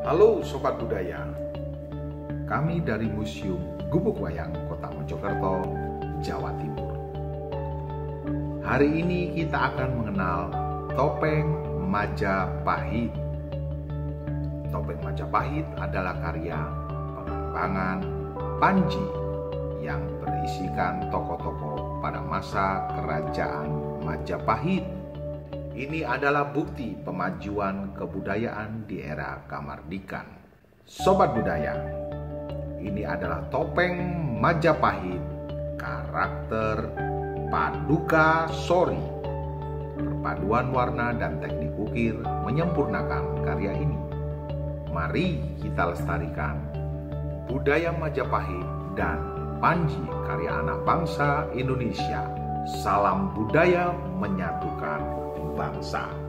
Halo Sobat Budaya, kami dari Museum Gubuk Wayang Kota Mojokerto, Jawa Timur. Hari ini kita akan mengenal topeng Majapahit. Topeng Majapahit adalah karya pengembangan Panji yang berisikan tokoh-tokoh pada masa Kerajaan Majapahit. Ini adalah bukti pemajuan kebudayaan di era kemerdekaan. Sobat Budaya, ini adalah topeng Majapahit karakter Paduka Sori. Perpaduan warna dan teknik ukir menyempurnakan karya ini. Mari kita lestarikan budaya Majapahit dan Panji karya anak bangsa Indonesia. Salam budaya menyatukan bangsa.